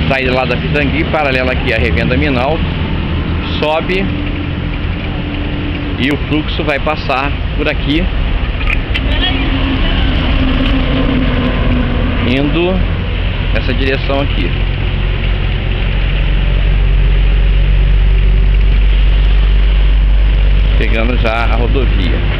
saída lá da Pitangui, paralela aqui à Revenda Minalto, sobe e o fluxo vai passar por aqui, indo nessa direção aqui. Pegando já a rodovia.